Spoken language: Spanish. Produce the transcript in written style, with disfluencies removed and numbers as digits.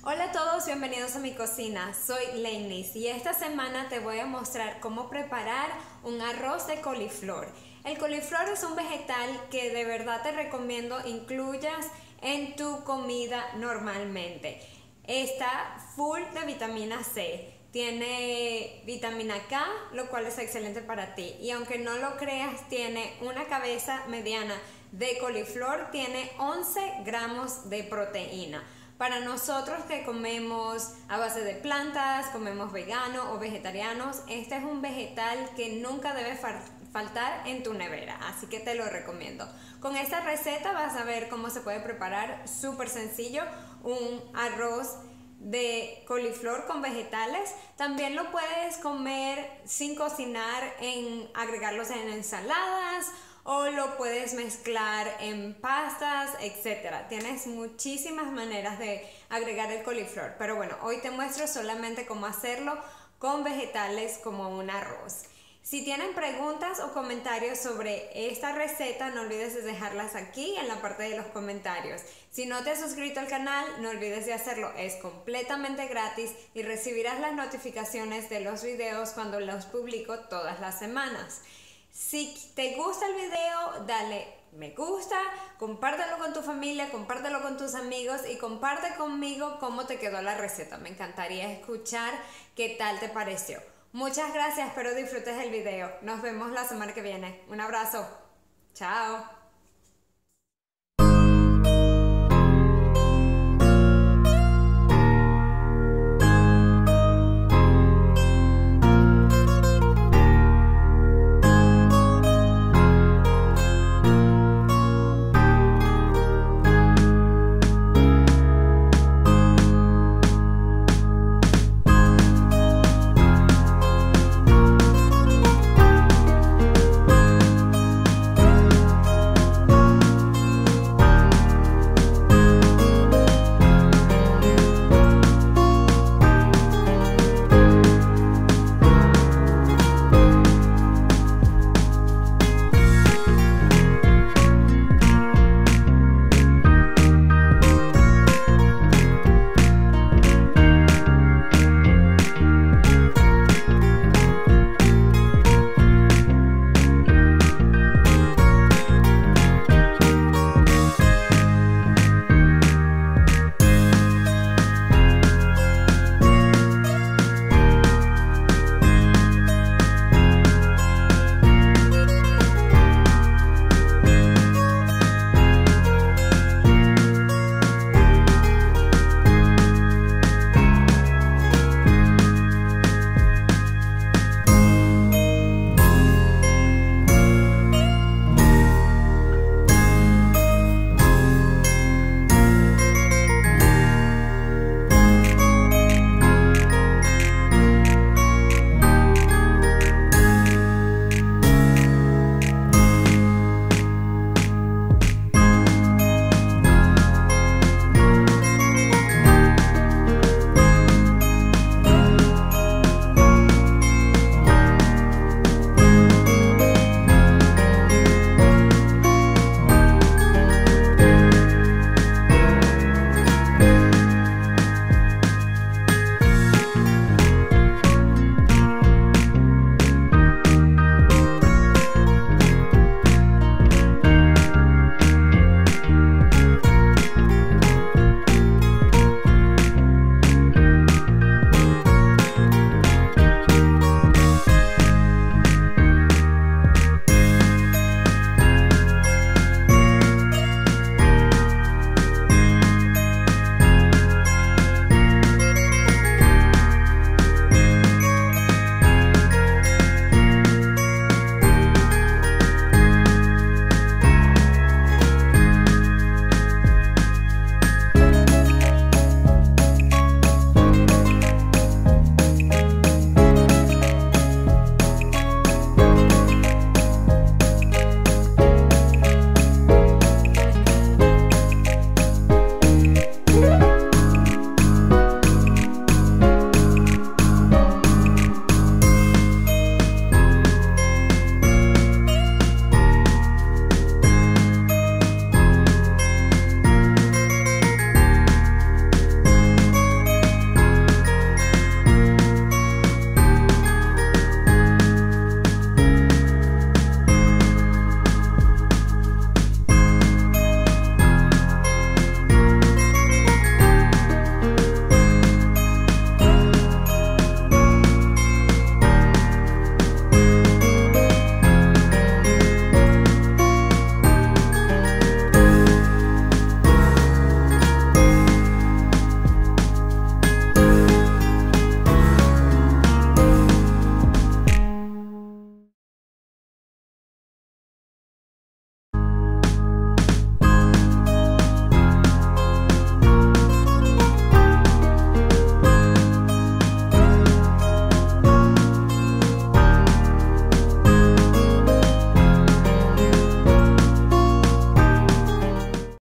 Hola a todos, bienvenidos a mi cocina. Soy Leinis y esta semana te voy a mostrar cómo preparar un arroz de coliflor. El coliflor es un vegetal que de verdad te recomiendo incluyas en tu comida normalmente. Está full de vitamina C. Tiene vitamina K, lo cual es excelente para ti. Y aunque no lo creas, tiene una cabeza mediana de coliflor, tiene 11 gramos de proteína. Para nosotros que comemos a base de plantas, comemos vegano o vegetarianos, este es un vegetal que nunca debe faltar en tu nevera, así que te lo recomiendo. Con esta receta vas a ver cómo se puede preparar súper sencillo un arroz de coliflor con vegetales. También lo puedes comer sin cocinar, agregarlos en ensaladas, o lo puedes mezclar en pastas, etc. Tienes muchísimas maneras de agregar el coliflor, pero bueno, hoy te muestro solamente cómo hacerlo con vegetales como un arroz. Si tienen preguntas o comentarios sobre esta receta, no olvides de dejarlas aquí en la parte de los comentarios. Si no te has suscrito al canal, no olvides de hacerlo, es completamente gratis y recibirás las notificaciones de los videos cuando los publico todas las semanas. Si te gusta el video, dale me gusta, compártelo con tu familia, compártelo con tus amigos y comparte conmigo cómo te quedó la receta. Me encantaría escuchar qué tal te pareció. Muchas gracias, espero disfrutes el video. Nos vemos la semana que viene. Un abrazo. Chao.